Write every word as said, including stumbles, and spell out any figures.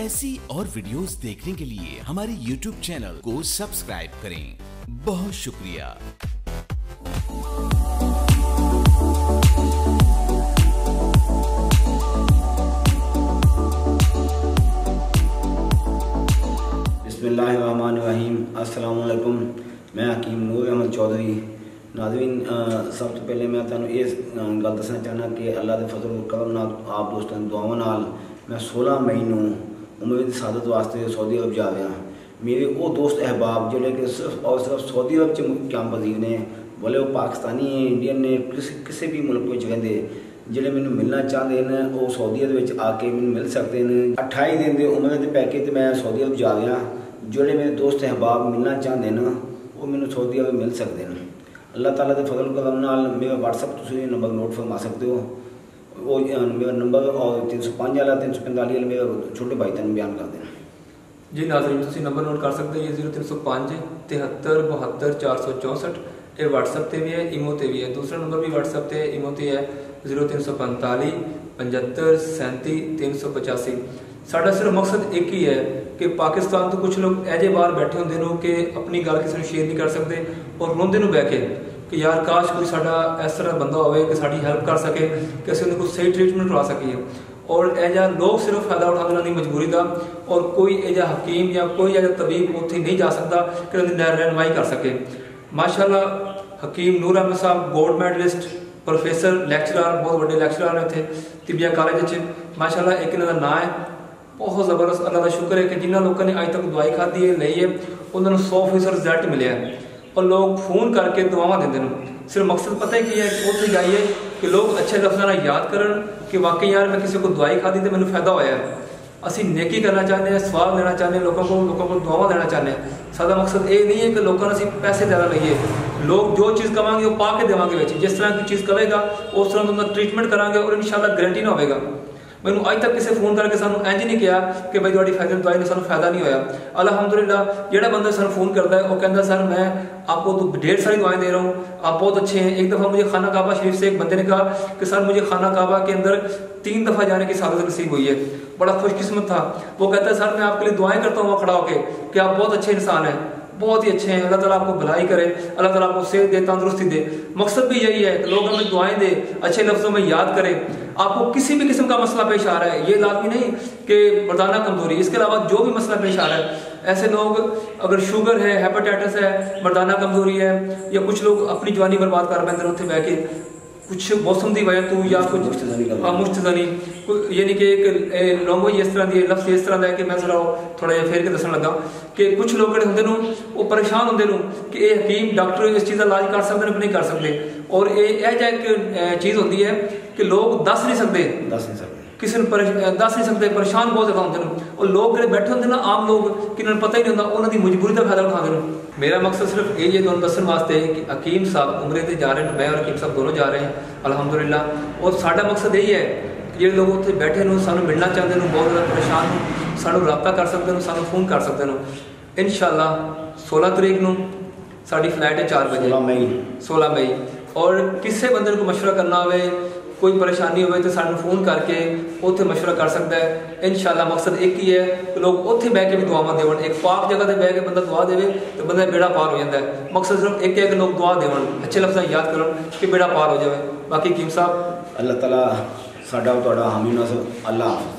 ऐसी और वीडियोस देखने के लिए हमारे यूट्यूब चैनल को सब्सक्राइब करें। बहुत शुक्रिया। बिस्मिल्लाहिर्रहमानिर्रहीम। अस्सलाम वालेकुम। मैं हकीम नूर अहमद चौधरी। नाज़रीन, सब तो पहले मैं तुहानू ये गल दसना चाहना कि अल्लाह के फजल करम नाल आप दोस्तों की दुआवां नाल मैं सोलह मई नूं उम्र दी सादत वास्ते सऊदी अरब जा रहा। मेरे वो दोस्त अहबाब जिहड़े कि सिर्फ और सिर्फ सऊदी अरब च क्याम पजीर ने, भले वो पाकिस्तानी है, इंडियन ने, किस किसी भी मुल्क में रहिंदे, जिहड़े मैनूं मिलना चाहते हैं वो सऊदी अरब आके मैनूं मिल सकते हैं। अठाई दिन के उम्र के पैकेज ते मैं सऊदी अरब जा रहा। जिहड़े मेरे दोस्त अहबाब मिलना चाहते हैं वो मैनूं सऊदी अरब मिल सकते हैं। अल्लाह ताला के फजल करम नाल मेरा व्हाट्सअप तुसीं नंबर नोट फरमा सकते हो। वो मेरा नंबर और तीन सौ पाँच वाला तीन सौ पैंताली वाला मेरा छोटे भाई तक बयान कर देना जी। नाज़रीन, तुसीं नंबर नोट कर सकते हो। ये जीरो तीन सौ पाँच तिहत्तर बहत्तर चार सौ चौंसठ ये व्हाट्सअप से भी है, इमो से भी है। दूसरा नंबर भी व्हाट्सअप से इमो से है जीरो तीन सौ पैंताली पचहत्तर सैंती तीन सौ पचासी। साडा सिर्फ मकसद एक ही है कि पाकिस्तान तो कुछ लोग ऐजे बाहर बैठे होंगे नो कि अपनी गल किसी शेयर नहीं कर सकते और रोंदे नु बह के कि यार काश कोई साडा इस तरह बंदा होवे कि साडी हेल्प कर सके कि असीं उन्हें कोई सही ट्रीटमेंट करवा सकीए। और ऐजा लोग सिर्फ फायदा उठाते उन्होंने मजबूरी का, और कोई ऐजा हकीम या कोई ऐजा तबीब उत्थे नहीं जा सकता कि उन्हें रहनुमाई कर सके। माशाअल्लाह हकीम नूर अहमद साहब गोल्ड मेडलिस्ट प्रोफेसर लैक्चरर, बहुत बड़े लैक्चरर हैं इतने तिबिया कॉलेज। माशाअल्लाह एक इन्हों का नाम है, बहुत ज़बरदस्त। अल्लाह का शुक्र है कि जिन्होंने लोगों ने अज तक दवाई खाधी है ली है उन्होंने सौ फीसद रिजल्ट मिले है और लोग फोन करके दुआवां देते हैं। सिर्फ मकसद पता है कि है कि उत्थे जाइए कि लोग अच्छे लफ्ज़ों याद करन कि वाकई यार मैं किसी को दवाई खाधी तो मैंने फायदा होया है। असी नेकी करना चाहते हैं, स्वाब लेना चाहते हैं, लोगों को लोगों को दुआवां देना चाहते हैं। सादा मकसद ये नहीं है कि लोगों ने पैसे ज़्यादा लीए। लोग जो चीज़ कहेंगे वो पा के देवांगे, जिस तरह की चीज़ कहेगा उस तरह उनका ट्रीटमेंट करांगे और इंशाल्लाह गारंटी ना होगा। मैंने अज तक किसी फोन करके सानू इंज नहीं किया कि भाई थोड़ी फायदे दवाई ने सानू फायदा नहीं होया। अल्हम्दुलिल्लाह जोड़ा बंदा सानू फोन करता है वो कहता सर मैं आपको तो ढेर सारी दवाएं दे रहा हूँ, आप बहुत अच्छे हैं। एक दफ़ा मुझे खाना काबा शरीफ से एक बंदे ने कहा कि सर मुझे खाना काबा के अंदर तीन दफ़ा जाने की सादत नसीब हुई है, बड़ा खुशकिस्मत था। वो कहता है सर मैं आपके लिए दुआएं करता हूँ खड़ा होकर कि आप बहुत अच्छे इंसान हैं, बहुत ही अच्छे हैं, अल्लाह ताला आपको भलाई करे, अल्लाह ताला आपको सेहत दे, तंदुरुस्ती दे। मकसद भी यही है कि लोग हमें दुआएं दे, अच्छे लफ्ज़ों में याद करें। आपको किसी भी किस्म का मसला पेश आ रहा है, ये लाजमी नहीं कि मर्दाना कमजोरी, इसके अलावा जो भी मसला पेश आ रहा है, ऐसे लोग अगर शुगर है, हेपेटाइटिस है, मर्दाना कमजोरी है, या कुछ लोग अपनी जवानी बर्बाद कर बैठे उत्थे बह के कुछ मौसम की वजह तो या कुछ मुश्तजनी यानी कि एक लॉन्गवेज इस तरह की लफ्ज़ इस तरह का है कि मैं जरा थोड़ा जिहा फेर के दसन लगा कि कुछ लोग जो होंगे वो परेशान होंगे कि ये हकीम डॉक्टर इस चीज़ का इलाज कर सकते हैं कि नहीं कर सकते। और ये एक चीज़ होती है कि लोग दस नहीं सकते दस नहीं सकते किसी दस नहीं सकते, परेशान बहुत ज़्यादा होंगे हैं। और लोग जो बैठे होंगे ना आम लोग कि उन्हें पता ही नहीं होता, उन्होंने मजबूरी का फायदा उठाते हैं। मेरा मकसद सिर्फ यही है दोनों दसन वास्ते कि हकीम साहब उमरे से जा रहे हैं, मैं और हकीम साहब दोनों जा रहे हैं अल्हम्दुलिल्लाह। और साडा मकसद यही है कि जो लोग उत्थे बैठे हैं सानू मिलना चाहते हैं, बहुत ज़्यादा परेशान हो, सानू रब्ता कर सकते हैं, सानू फोन कर सकते हैं। इंशाअल्लाह सोलह तरीक नूं साडी फ्लाइट है चार बजे मई सोलह मई। और किसी बंदे को मशवरा करना हो, कोई परेशानी हो तो सानू फोन करके उत्थे मशवरा कर सकता है। इंशाअल्लाह मकसद एक ही है कि लोग उत्थे बह के भी दुआवां देवन। एक पाक जगह पर बह के बंदा दुआ देवे तो बंदा बेड़ा पार हो जाता है। मकसद सिर्फ एक है कि लोग दुआ देवन, अच्छे लफ्ज़ याद करन कि बेड़ा पार हो जाए। बाकी हकीम साहब अल्लाह ताला साडा तुहाडा हामी नाज़र अल्लाह।